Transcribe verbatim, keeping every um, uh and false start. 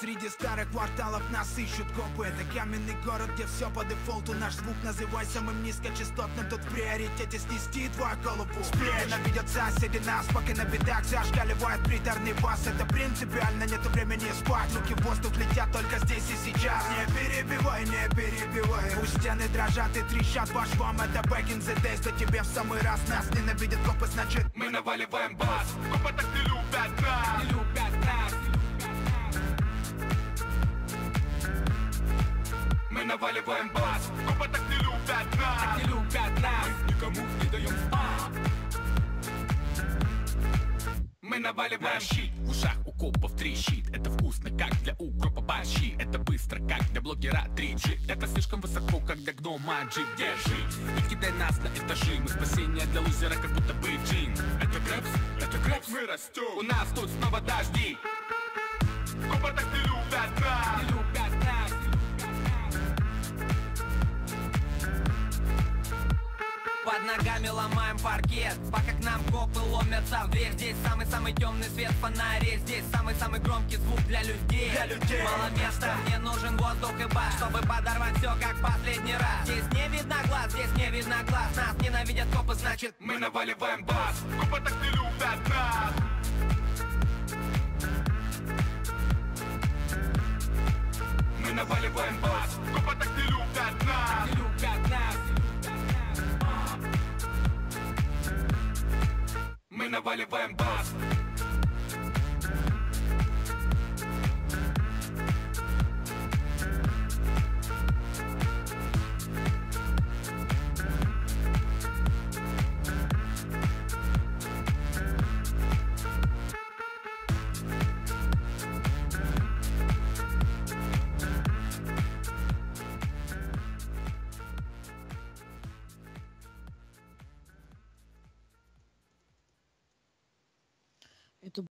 Среди старых кварталов нас ищут копы. Это каменный город, где все по дефолту. Наш звук называй самым низкочастотным. Тут в приоритете снести твою голову. Ненавидят соседи нас, пока на бедах зашкаливает приторный бас. Это принципиально, нету времени спать. Руки в воздух летят только здесь и сейчас. Не перебивай, не перебивай. Пусть стены дрожат и трещат по швам. Это back in the days, да тебе в самый раз. Нас ненавидят копы, значит мы наваливаем бас. Копы так не любят нас, не любят нас. Мы наваливаем бас. Копы так не любят нас, так не любят нас. Мы никому не даем спать. Мы наваливаем щит. В ушах у копов трещит. Это вкусно, как для укропа борщи. Это быстро, как для блогера три джи. Это слишком высоко, как для гнома джи. Держи, не кидай нас на этажи. Мы спасение для лузера, как будто бы джин. Это грэпс, это грэпс, мы растем. У нас тут снова дожди. Копы так не любят нас, не любят нас. Под ногами ломаем паркет, пока к нам копы ломятся в дверь. Здесь самый-самый темный свет в фонаре. Здесь самый-самый громкий звук для людей. Для людей. Мало места, мне нужен воздух и бас, чтобы подорвать все как последний раз. Здесь не видно глаз, здесь не видно глаз. Нас ненавидят копы, значит мы наваливаем бас. Копы так не любят нас. Мы наваливаем бас. Копы так не любят нас, не любят нас. Мы наваливаем бас. Это